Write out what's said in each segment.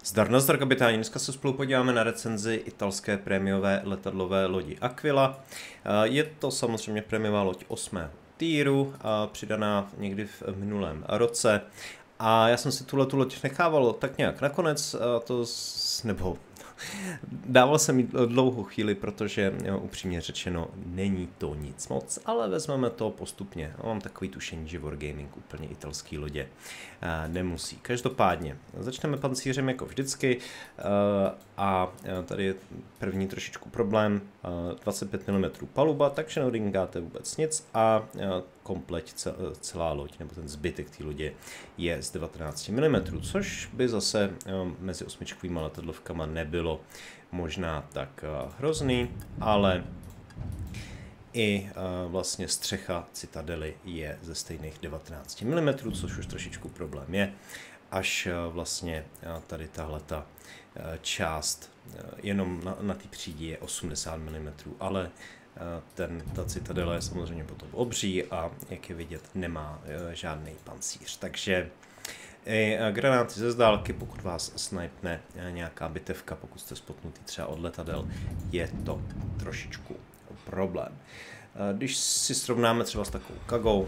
Zdar nazdar kapitáni, dneska se spolu podíváme na recenzi italské prémiové letadlové lodi Aquila. Je to samozřejmě prémiová loď 8. týru, přidaná někdy v minulém roce. A já jsem si tu loď nechával tak nějak nakonec, nebo dával jsem jí dlouhou chvíli, protože upřímně řečeno není to nic moc, ale vezmeme to postupně. Mám takový tušení, že Wargaming úplně italský lodě nemusí. Každopádně začneme pancířem jako vždycky a tady je první trošičku problém, 25 mm paluba, takže neodinkáte vůbec nic a komplet celá loď, nebo ten zbytek té lodě je z 19 mm, což by zase mezi osmičkovými letadlovkama nebylo možná tak hrozný, ale i vlastně střecha Citadely je ze stejných 19 mm, což už trošičku problém je, až vlastně tady tahleta část jenom na té přídi je 80 mm, ale ta Citadela je samozřejmě potom obří a jak je vidět nemá žádný pancíř, takže i granáty ze zdálky, pokud vás snipne nějaká bitevka, pokud jste spotnutý třeba od letadel, je to trošičku problém. Když si srovnáme třeba s takovou Kagou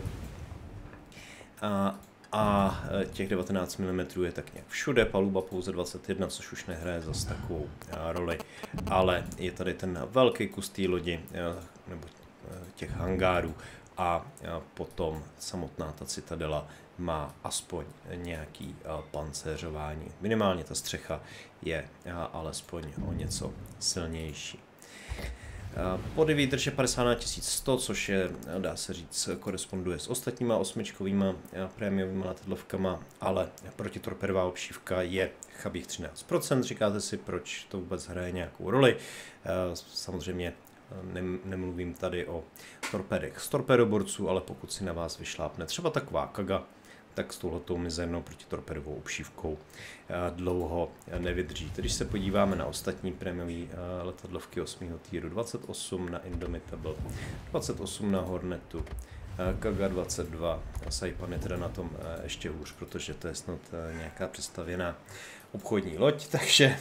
a těch 19 mm je tak nějak všude, paluba pouze 21, což už nehraje zase takovou roli, ale je tady ten velký kus té lodi, nebo těch hangárů a potom samotná ta Citadela má aspoň nějaký pancéřování. Minimálně ta střecha je alespoň o něco silnější. Body výdrže 50 na 1100, což je, dá se říct, koresponduje s ostatníma osmičkovýma prémiovými letadlovkama, ale protitorpedová obšívka je chabých 13%. Říkáte si, proč to vůbec hraje nějakou roli. Samozřejmě nemluvím tady o torpedech z torpedoborců, ale pokud si na vás vyšlápne třeba taková Kaga, tak s touhletou mizernou protitorpedovou obšívkou dlouho nevydržíte. Když se podíváme na ostatní prémiové letadlovky 8. týru, 28 na Indomitable, 28 na Hornetu, Kaga 22, Saipan je teda na tom ještě hůř, protože to je snad nějaká přestavěná obchodní loď, takže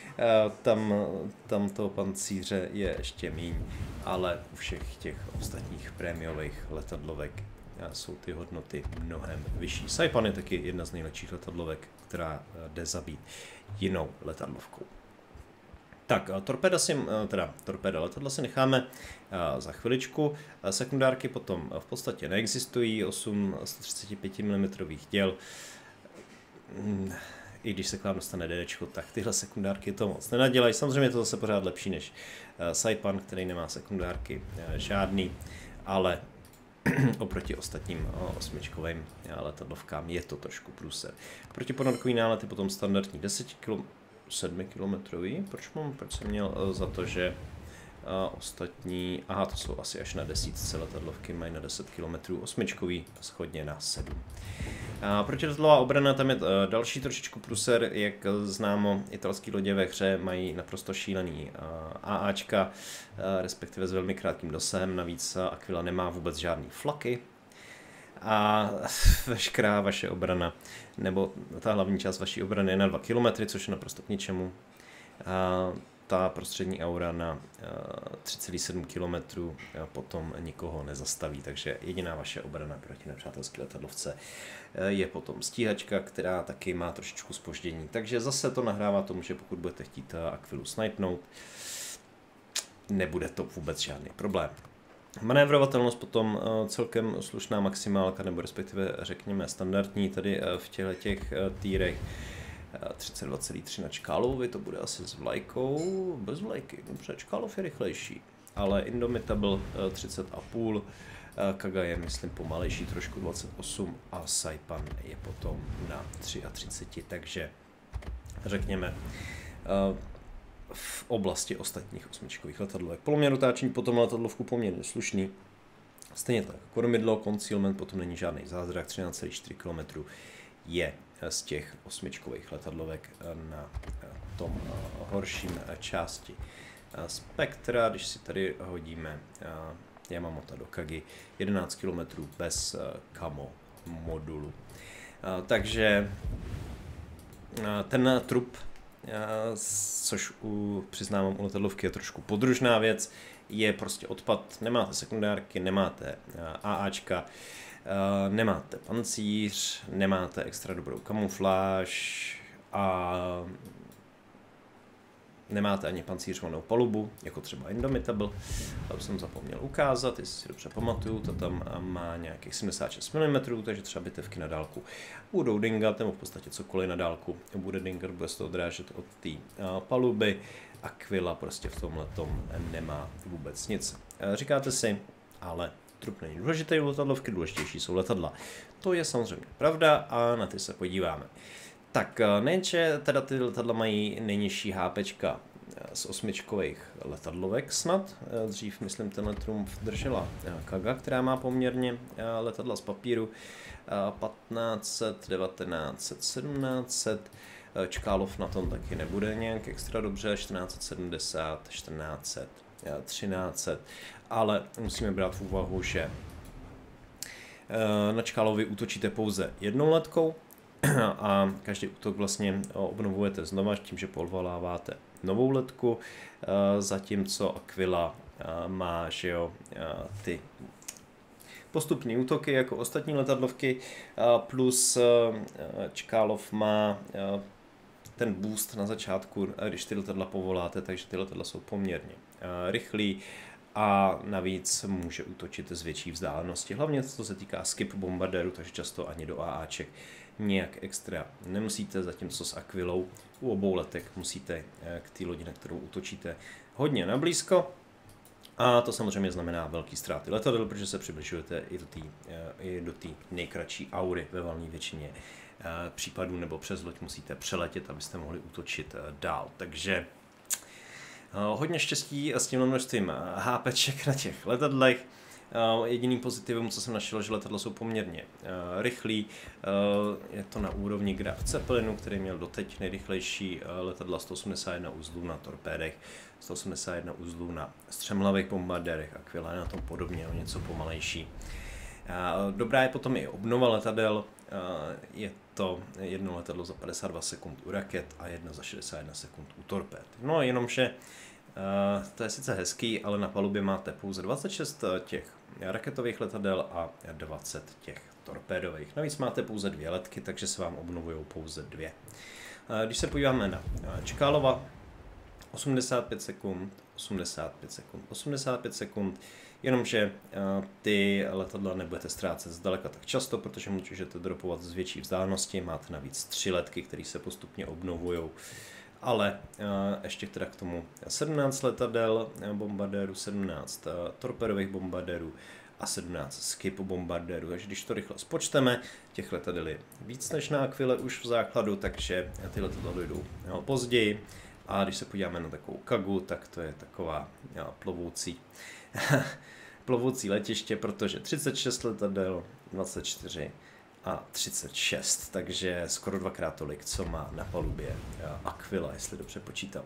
tam toho pancíře je ještě míň, ale u všech těch ostatních prémiových letadlovek jsou ty hodnoty mnohem vyšší. Saipan je taky jedna z nejlepších letadlovek, která jde zabít jinou letadlovkou. Tak, torpéda letadla si necháme za chviličku. Sekundárky potom v podstatě neexistují, 8 135 mm děl. I když se k vám dostane DDčko, tak tyhle sekundárky to moc nenadělají. Samozřejmě je to zase pořád lepší než Saipan, který nemá sekundárky žádný, ale oproti ostatním osmičkovým letadlovkám je to trošku průser. Protiponorkový nálety potom standardní 7 km. Proč jsem měl za to, že ostatní, to jsou asi až na 10 letadlovky, mají na 10 km, osmičkový shodně na 7. Protiletadlová obrana, tam je další trošičku průser, jak známo, italský lodě ve hře mají naprosto šílený AAčka, respektive s velmi krátkým dosahem, navíc Aquila nemá vůbec žádný flaky a veškerá vaše obrana, nebo ta hlavní část vaší obrany je na 2 km, což je naprosto k ničemu. Ta prostřední aura na 3,7 km potom nikoho nezastaví, takže jediná vaše obrana proti nepřátelské letadlovce je potom stíhačka, která taky má trošičku zpoždění. Takže zase to nahrává tomu, že pokud budete chtít Aquilu snipenout, nebude to vůbec žádný problém. Manévrovatelnost potom celkem slušná maximálka, nebo respektive řekněme standardní tady v těchto týrech. 32,3 na Čkálovovi, to bude asi s vlajkou, bez vlajky, dobře, Čkálov je rychlejší, ale Indomitable 30,5, Kaga je myslím pomalejší, trošku 28 a Saipan je potom na 33, takže řekněme v oblasti ostatních osmičkových letadlovek. Poloměr otáčení potom letadlovku poměrně slušný, stejně tak kormidlo, concealment, potom není žádný zázrak, 13,4 km je z těch osmičkových letadlovek na tom horším části spektra. Když si tady hodíme Yamamoto do Kagi, 11 km bez camo modulu. Takže ten trup což přiznávám u letadlovky je trošku podružná věc, je prostě odpad, nemáte sekundárky, nemáte AAčka, nemáte pancíř, nemáte extra dobrou kamufláž a nemáte ani pancířovanou palubu, jako třeba Indomitable. To jsem zapomněl ukázat, jestli si dobře pamatuju, to tam má nějakých 76 mm, takže třeba bitevky na dálku budou dingat, nebo v podstatě cokoliv na dálku bude dingat, bude se to odrážet od té paluby. Aquila prostě v tomhletom nemá vůbec nic. Říkáte si, ale trup není důležitý u letadlovky, důležitější jsou letadla. To je samozřejmě pravda a na ty se podíváme. Tak nejenže teda ty letadla mají nejnižší HPčka z 8čkových letadlovek snad. Dřív, myslím, tenhle Triumph držela Kaga, která má poměrně letadla z papíru 1500, 1900, 1700. Čkálov na tom taky nebude nějak extra dobře, 1470, 1400, 1300, ale musíme brát v úvahu, že na Čkálovi útočíte pouze jednou letkou a každý útok vlastně obnovujete znova tím, že povoláváte novou letku, zatímco Aquila má, že jo, ty postupní útoky jako ostatní letadlovky, plus Čkálov má ten boost na začátku, když ty letadla povoláte, takže ty letadla jsou poměrně rychlý a navíc může útočit z větší vzdálenosti. Hlavně to se týká skip bombardéru, takže často ani do AAček nějak extra nemusíte, zatímco s Aquilou u obou letek musíte k té lodi, na kterou útočíte, hodně nablízko. A to samozřejmě znamená velký ztráty letadel, protože se přibližujete i do té nejkratší aury ve valné většině případů, nebo přes loď musíte přeletět, abyste mohli útočit dál. Takže hodně štěstí s tímhle množstvím HPček na těch letadlech. Jediným pozitivum, co jsem našel, že letadla jsou poměrně rychlý. Je to na úrovni Graf Zeppelinu, který měl doteď nejrychlejší letadla, 181 uzlů na torpédech, 181 uzlů na střemhlavých bombardérech. Aquila je na tom podobně, o něco pomalejší. Dobrá je potom i obnova letadel. Je to jedno letadlo za 52 sekund u raket a jedno za 61 sekund u torpéd. No jenomže to je sice hezký, ale na palubě máte pouze 26 těch raketových letadel a 20 těch torpédových. Navíc máte pouze 2 letky, takže se vám obnovují pouze 2. Když se podíváme na Čkálova, 85 sekund, 85 sekund, 85 sekund, jenomže ty letadla nebudete ztrácet zdaleka tak často, protože můžete dropovat z větší vzdálenosti, máte navíc 3 letky, které se postupně obnovují. Ale ještě teda k tomu 17 letadel bombardérů, 17 torpedových bombardérů a 17 skip bombardérů. Takže když to rychle spočteme, těch letadel je víc než na Aquile už v základu, takže ty letadla dojdou později. A když se podíváme na takovou Kagu, tak to je taková plovoucí letiště, protože 36 letadel, 24 a 36, takže skoro 2x tolik, co má na palubě Aquila, jestli dobře počítám.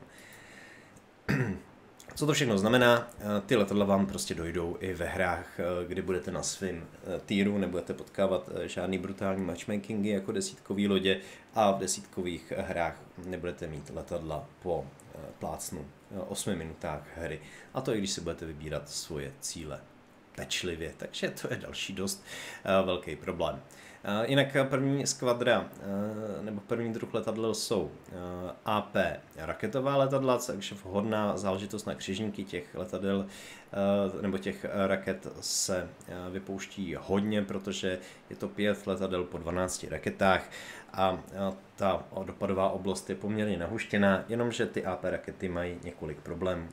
Co to všechno znamená? Ty letadla vám prostě dojdou i ve hrách, kdy budete na svém týru, nebudete potkávat žádný brutální matchmakingy jako desítkový lodě a v desítkových hrách nebudete mít letadla po plácnu 8 minutách hry. A to i když si budete vybírat svoje cíle pečlivě, takže to je další dost velký problém. Jinak první skvadra nebo první druh letadel jsou AP raketová letadla, takže vhodná záležitost na křižníky těch letadel nebo těch raket se vypouští hodně, protože je to 5 letadel po 12 raketách a ta dopadová oblast je poměrně nahuštěná, jenomže ty AP rakety mají několik problémů.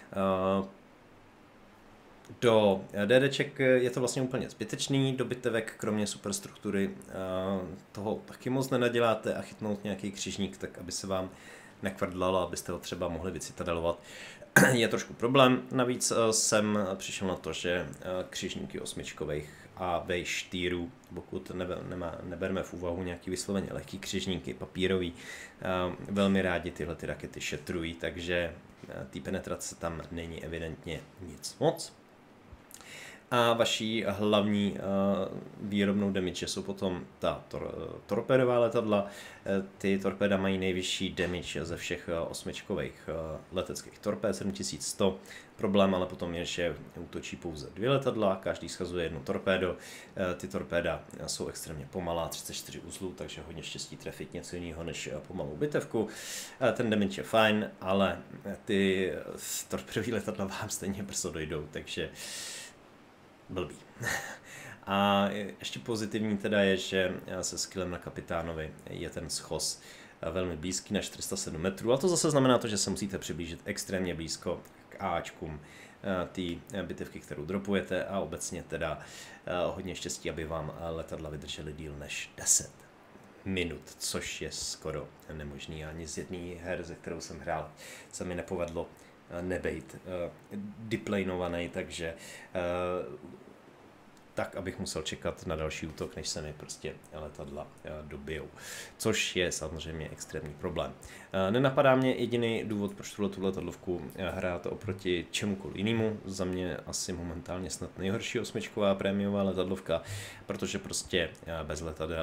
Do DDček je to vlastně úplně zbytečný, do bitevek kromě superstruktury toho taky moc nenaděláte a chytnout nějaký křižník, tak aby se vám nekvrdlalo, abyste ho třeba mohli vycitadelovat, je trošku problém. Navíc jsem přišel na to, že křižníky 8čkových a vejš týrů, pokud nebereme v úvahu nějaký vysloveně lehký křižníky, papírový, velmi rádi tyhle ty rakety šetrují, takže té penetrace tam není evidentně nic moc. A vaší hlavní výrobnou damage jsou potom ta torpédová letadla. Ty torpéda mají nejvyšší damage ze všech osmičkových leteckých torpéd, 7100. Problém ale potom je, že útočí pouze 2 letadla, každý schazuje 1 torpédo. Ty torpéda jsou extrémně pomalá, 34 uzlů, takže hodně štěstí trefit něco jiného než pomalou bitevku. Ten damage je fajn, ale ty torpédové letadla vám stejně brzo dojdou, takže blbý. A ještě pozitivní teda je, že se skillem na kapitánovi je ten schoz velmi blízký na 407 metrů, a to zase znamená to, že se musíte přiblížit extrémně blízko k Ačkům té bitevky, kterou dropujete, a obecně teda hodně štěstí, aby vám letadla vydržely díl než 10 minut, což je skoro nemožný. Ani z jedné her, ze kterou jsem hrál, se mi nepovedlo nebejt deplanovaný, takže tak, abych musel čekat na další útok, než se mi prostě letadla dobijou. Což je samozřejmě extrémní problém. Nenapadá mě jediný důvod, proč tu letadlovku hrát oproti čemukoliv jinému. Za mě asi momentálně snad nejhorší osmičková prémiová letadlovka, protože prostě bez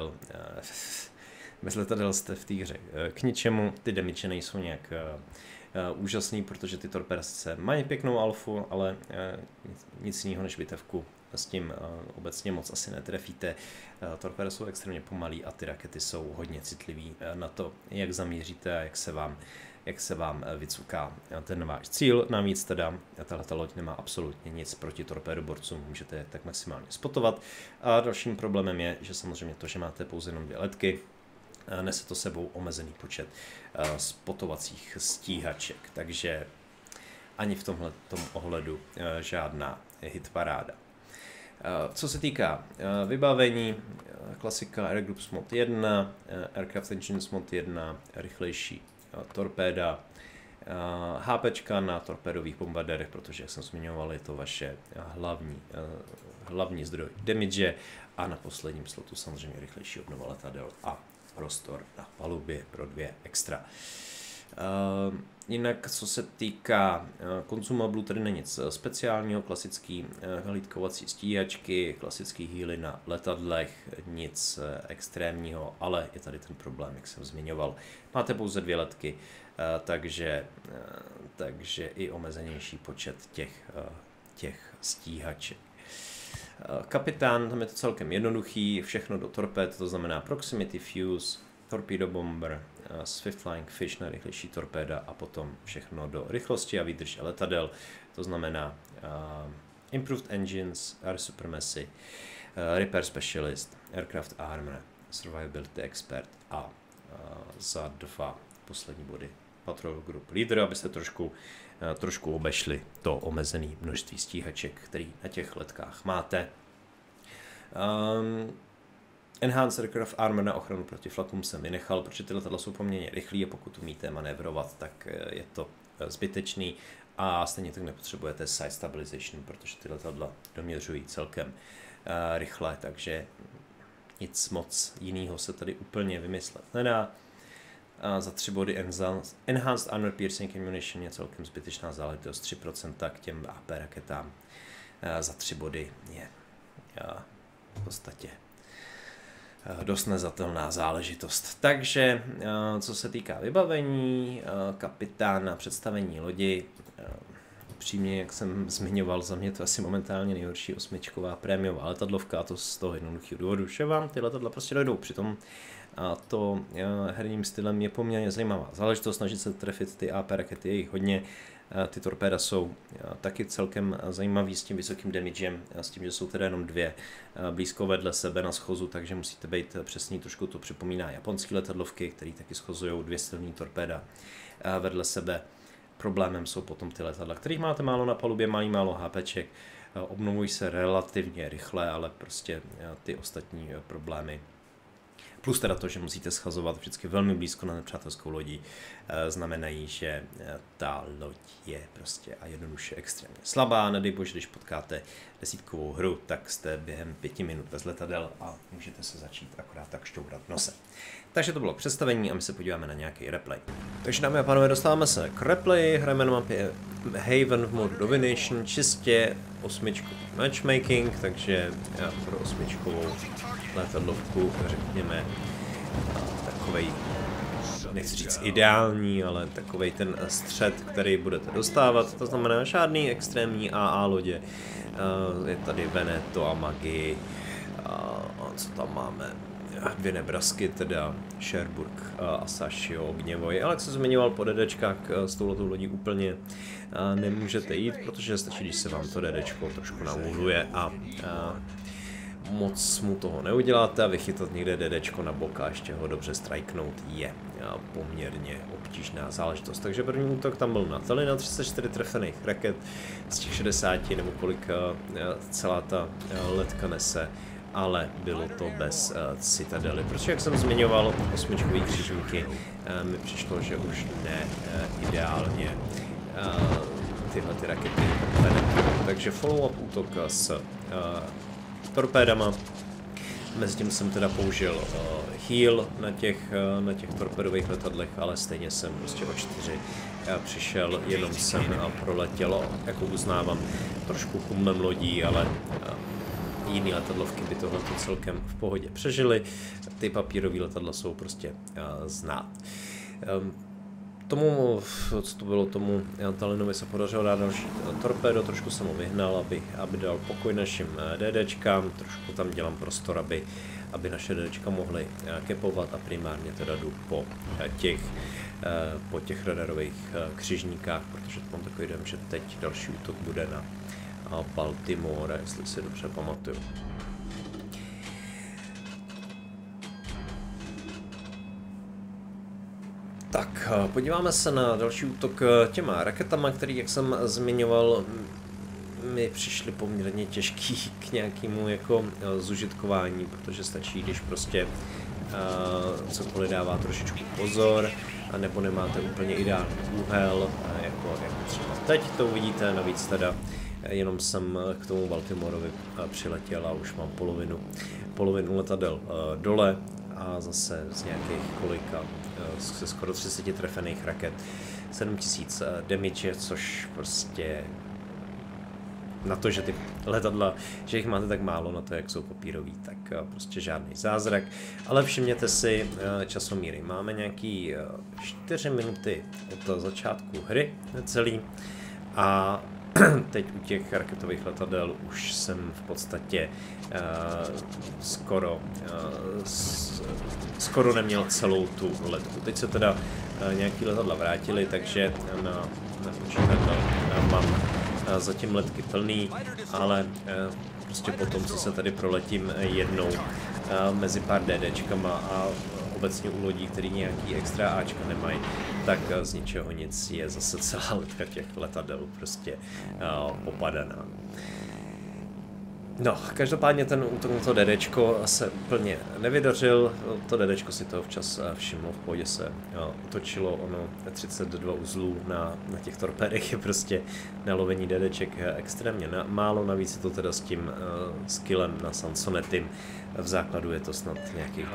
letadel jste v té hře k ničemu. Ty damage nejsou nějak úžasný, protože ty torpéda sice mají pěknou alfu, ale nic jiného než bitevku s tím obecně moc asi netrefíte. Torpéda jsou extrémně pomalý a ty rakety jsou hodně citlivý na to, jak zamíříte a jak se vám vycuká ten váš cíl. Navíc teda tato loď nemá absolutně nic proti torpédoborcům, můžete je tak maximálně spotovat. A dalším problémem je, že samozřejmě to, že máte pouze jenom 2 letky, nese to sebou omezený počet spotovacích stíhaček, takže ani v tomhle ohledu žádná hitparáda. Co se týká vybavení, klasika Air Groups Mod 1, Aircraft Engines Mod 1, rychlejší torpéda, HPčka na torpédových bombardérech, protože, jak jsem zmiňoval, je to vaše hlavní zdroj damage, a na posledním slotu samozřejmě rychlejší obnova letadel a prostor na palubě pro 2 extra. Jinak, co se týká konzumablu, tady není nic speciálního, klasický hlídkovací stíhačky, klasický healy na letadlech, nic extrémního, ale je tady ten problém, jak jsem zmiňoval. Máte pouze 2 letky, takže i omezenější počet těch stíhaček. Kapitán, tam je to celkem jednoduchý, všechno do torpéd, to znamená proximity fuse, torpedo bomber, swift flying fish na rychlejší torpéda a potom všechno do rychlosti a výdrže letadel, to znamená improved engines, air supremacy, repair specialist, aircraft armor, survivability expert a za 2 poslední body patrol group leader, abyste trošku obešli to omezené množství stíhaček, který na těch letkách máte. Enhanced Aircraft Armor na ochranu proti flakům jsem vynechal, protože ty letadla jsou poměrně rychlý a pokud umíte manévrovat, tak je to zbytečný, a stejně tak nepotřebujete side stabilization, protože ty letadla doměřují celkem rychle, takže nic moc jiného se tady úplně vymyslet nedá. A za 3 body Enhanced Armor Piercing Ammunition je celkem zbytečná záležitost, 3% k těm AP raketám. Za 3 body je v podstatě dost nezatelná záležitost. Takže co se týká vybavení, kapitána, představení lodi, upřímně, jak jsem zmiňoval, za mě to asi momentálně nejhorší osmičková prémiová letadlovka, a to z toho jednoduchého důvodu, že vám ty letadla prostě dojdou. Přitom to herním stylem je poměrně zajímavá záležitost, snažit se trefit ty AP rakety, je jich hodně. Ty torpéda jsou taky celkem zajímavý s tím vysokým damagem, s tím, že jsou teda jenom 2 blízko vedle sebe na schozu, takže musíte být přesný, trošku to připomíná japonské letadlovky, které taky schozují 2 silný torpéda vedle sebe. Problémem jsou potom ty letadla, kterých máte málo na palubě, mají málo HPček, obnovují se relativně rychle, ale prostě ty ostatní problémy. Plus teda to, že musíte schazovat vždycky velmi blízko na nepřátelskou lodi, znamenají, že ta loď je prostě a jednoduše extrémně slabá. Nedej bože, když potkáte 10kovou hru, tak jste během 5 minut bez letadel a můžete se začít akorát tak šťourat nosem. Takže to bylo představení a my se podíváme na nějaký replay. Takže dámy a pánové, dostáváme se k replay, hrajeme na mapě Haven v modu Domination, čistě osmičkový matchmaking, takže pro osmičkovou letadlovku řekněme takovej, nechci říct ideální, ale takovej ten střed, který budete dostávat, to znamená žádný extrémní AA lodě. Je tady Veneto a Magi, a co tam máme? 2 Nebrasky, teda Cherbourg a Sashio, Gněvoj, ale jak jsem zmiňoval po DDčkách, s touhletou lodí úplně nemůžete jít, protože stačí, když se vám to DDčko trošku nauhluje a moc mu toho neuděláte a vychytat někde DDčko na bok a ještě ho dobře strajknout je poměrně obtížná záležitost. Takže první útok tam byl na Tallinn, 34 trefených raket z těch 60 nebo kolik celá ta letka nese, ale bylo to bez citadely, protože jak jsem zmiňoval, osmičkový křižníky mi přišlo, že už ne ideálně tyhle ty rakety penetrují. Takže follow-up útok s torpédama. Mezitím jsem teda použil heal na těch torpedových letadlech, ale stejně jsem prostě o 4 přišel, jenom jsem proletěl, jako uznávám, trošku kumem lodí, ale jiný letadlovky by tohleto celkem v pohodě přežily. Ty papírové letadla jsou prostě znát. Tomu, co to bylo, tomu Tallinnovi se podařilo dát další torpédo, trošku jsem ho vyhnal, aby dal pokoj našim DDčkám, trošku tam dělám prostor, aby naše DDčka mohly kepovat a primárně teda jdu po těch radarových křižníkách, protože mám takový dojem, že teď další útok bude na Baltimore, jestli si dobře pamatuju. Tak, podíváme se na další útok těma raketama, který, jak jsem zmiňoval, mi přišly poměrně těžký k nějakému jako zužitkování, protože stačí, když prostě cokoliv dává trošičku pozor, nebo nemáte úplně ideální úhel, jako třeba teď to uvidíte, navíc teda jenom jsem k tomu Baltimorovi přiletěl a už mám polovinu letadel dole a zase z nějakých kolika, ze skoro 30 trefených raket, 7000 damage, což prostě na to, že ty letadla, že jich máte tak málo na to, jak jsou papírový, tak prostě žádný zázrak. Ale všimněte si časomíry. Máme nějaký 4 minuty od začátku hry necelý a teď u těch raketových letadel už jsem v podstatě skoro neměl celou tu letku. Teď se teda nějaký letadla vrátili, takže na počítadle mám zatím letky plný, ale prostě potom, co se tady proletím jednou mezi pár DDčkama a obecně u lodí, který nějaký extra Ačka nemají, tak z ničeho nic je zase celá letka těch letadel prostě popadaná. No, každopádně ten útok na to DDčko se úplně nevydařil, to DDčko si toho včas všimlo, v pohodě se otočilo, ono 32 uzlů na těch torpédech je prostě na lovení DDček extrémně málo, navíc je to teda s tím skillem na Sansonetym, v základu je to snad nějakých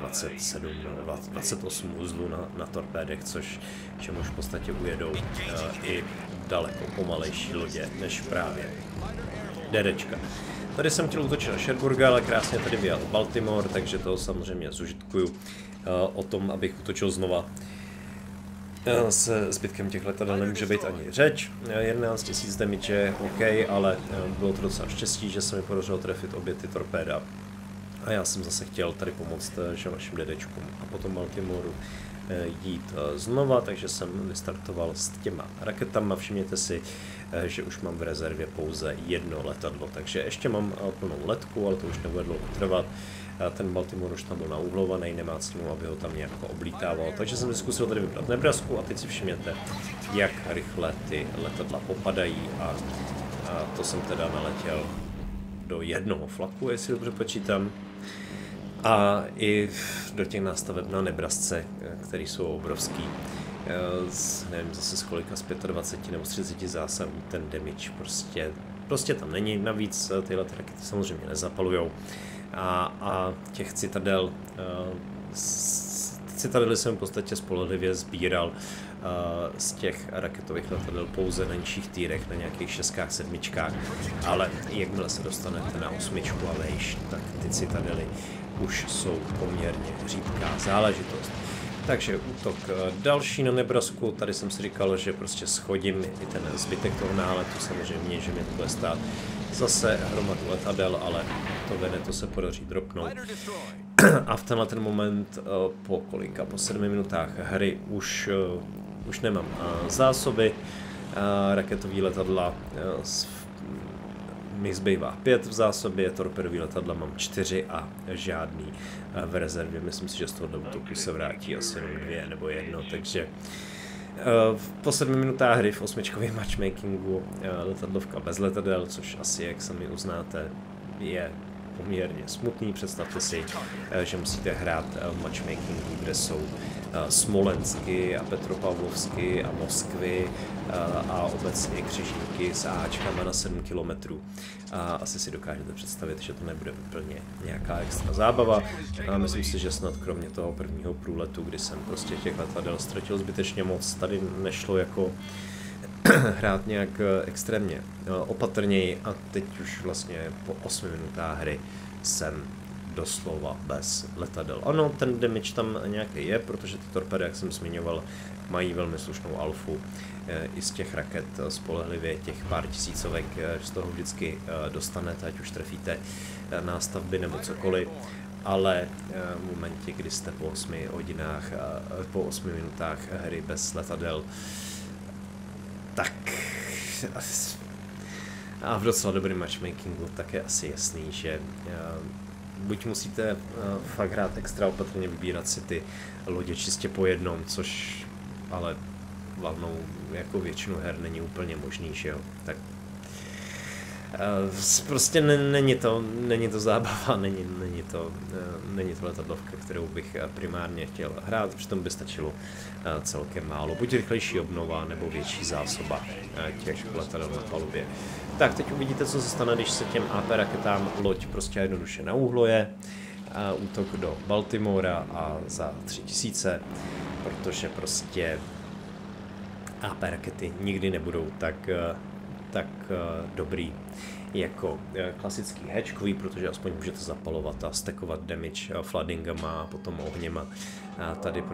28 uzlů na torpédech, čemuž v podstatě ujedou i daleko pomalejší lodě než právě DDčka. Tady jsem chtěl útočit na Cherbourga, ale krásně tady vyjel Baltimore, takže to samozřejmě zužitkuju. O tom, abych útočil znova se zbytkem těch letadel nemůže být ani řeč. 11 000 damage je OK, ale bylo to docela štěstí, že se mi podařilo trefit obě ty torpéda. A já jsem zase chtěl tady pomoct našim DDčkům a potom Baltimoru jít znova, takže jsem vystartoval s těma raketama. Všimněte si, že už mám v rezervě pouze jedno letadlo, takže ještě mám plnou letku, ale to už nebude dlouho trvat. Ten Baltimore už tam byl nauhlovaný, nemá cenu, aby ho tam nějak oblítával, takže jsem zkusil tady vybrat Nebrasku a teď si všimněte, jak rychle ty letadla popadají a to jsem teda naletěl do jednoho flaku, jestli dobře počítám. A i do těch nástaveb na Nebrasce, které jsou obrovský. Nevím zase z kolika, z 25 nebo z 30 zásahů ten damage prostě tam není. Navíc tyhle rakety samozřejmě nezapalujou. A těch citadel Citadely jsem v podstatě spolehlivě sbíral z těch raketových letadel pouze na nižších týrech, na nějakých 6, 7, ale jakmile se dostanete na 8 a vejš, tak ty citadely už jsou poměrně řídká záležitost. Takže útok další na Nebrasku, tady jsem si říkal, že prostě schodím i ten zbytek toho náletu, samozřejmě, že mi to bude stát zase hromadu letadel, ale to se podaří dropnout. A v tenhle ten moment po 7 minutách hry už nemám zásoby, raketový letadla mi zbývá 5 v zásobě, torpedový letadla mám 4 a žádný v rezervě. Myslím si, že z tohoto útoku se vrátí asi jenom 2 nebo 1, takže po 7 minutách hry v 8 matchmakingu letadlovka bez letadel, což asi, jak sami uznáte, je poměrně smutný. Představte si, že musíte hrát v matchmakingu, kde jsou Smolensky a Petropavlovsky a Moskvy a obecně křižníky s Ačkama na 7 kilometrů. Asi si dokážete představit, že to nebude úplně nějaká extra zábava. Myslím si, že snad kromě toho prvního průletu, kdy jsem prostě těch letadel ztratil zbytečně moc, tady nešlo jako hrát nějak extrémně opatrněji a teď už vlastně po 8 minutách hry jsem doslova bez letadel. Ano, ten damage tam nějaký je, protože ty torpedy, jak jsem zmiňoval, mají velmi slušnou alfu. I z těch raket spolehlivě těch pár tisícovek z toho vždycky dostanete, ať už trefíte nástavby nebo cokoliv. Ale v momentě, kdy jste po 8 hodinách, po 8 minutách hry bez letadel, tak a v docela dobrém matchmakingu, tak je asi jasný, že buď musíte fakt hrát extra opatrně, vybírat si ty lodě čistě po jednom, což ale valnou jako většinu her není úplně možný, že jo, tak prostě není to zábava, není to letadlovka, kterou bych primárně chtěl hrát, přitom by stačilo celkem málo, buď rychlejší obnova, nebo větší zásoba těch letadel na palubě. Tak, teď uvidíte, co se stane, když se těm AP raketám loď prostě jednoduše naúhloje, útok do Baltimora a za 3000, protože prostě AP rakety nikdy nebudou tak dobrý jako klasický hatchkový, protože aspoň můžete zapalovat a stackovat damage floodingama a potom ohněma. A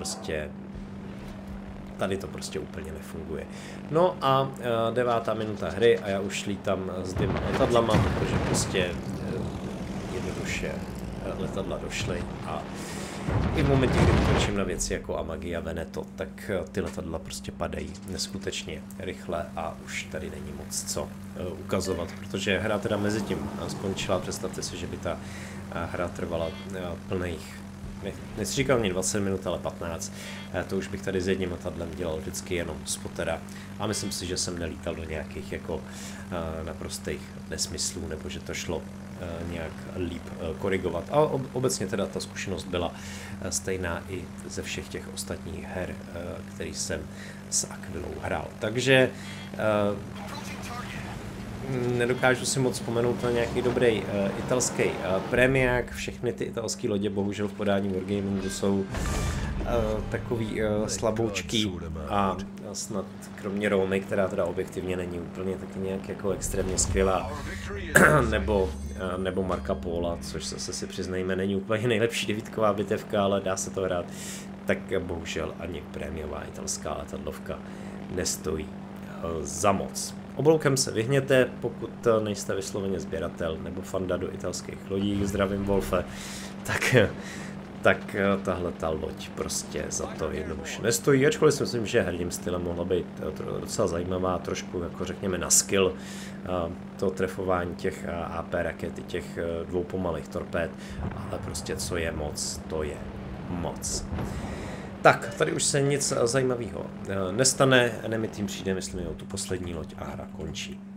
tady to prostě úplně nefunguje. No a 9. minuta hry a já už lítám s dvěma letadlama, protože prostě jednoduše letadla došly a i v momentě, kdy utočím na věci jako Amagi a Veneto, tak ty letadla prostě padají neskutečně rychle a už tady není moc co ukazovat, protože hra teda mezi tím skončila. Představte si, že by ta hra trvala plných, nechci říkal mě 20 minut, ale 15. To už bych tady s jedním letadlem dělal vždycky jenom spotera a myslím si, že jsem nelítal do nějakých jako naprostých nesmyslů, nebo že to šlo nějak líp korigovat. A obecně teda ta zkušenost byla stejná i ze všech těch ostatních her, který jsem s Aquilou hrál. Takže nedokážu si moc vzpomenout na nějaký dobrý italský prémiák. Všechny ty italské lodě bohužel v podání Wargamingu jsou takový slaboučký a snad kromě Rómy, která teda objektivně není úplně taky nějak jako extrémně skvělá, nebo Marca Pola, což zase si přiznejme, není úplně nejlepší devítková bitevka, ale dá se to hrát, tak bohužel ani prémiová italská letadlovka nestojí za moc. Obloukem se vyhněte, pokud nejste vysloveně sběratel nebo fanda do italských lodí, zdravím Wolfe, tak tahle ta loď prostě za to jednoduše nestojí, ačkoliv si myslím, že herním stylem mohla být docela zajímavá, trošku jako řekněme na skill to trefování těch AP raket, těch dvou pomalých torpéd, ale prostě co je moc, to je moc. Tak, tady už se nic zajímavého nestane, Enemy Team přijde, myslím, o tu poslední loď a hra končí.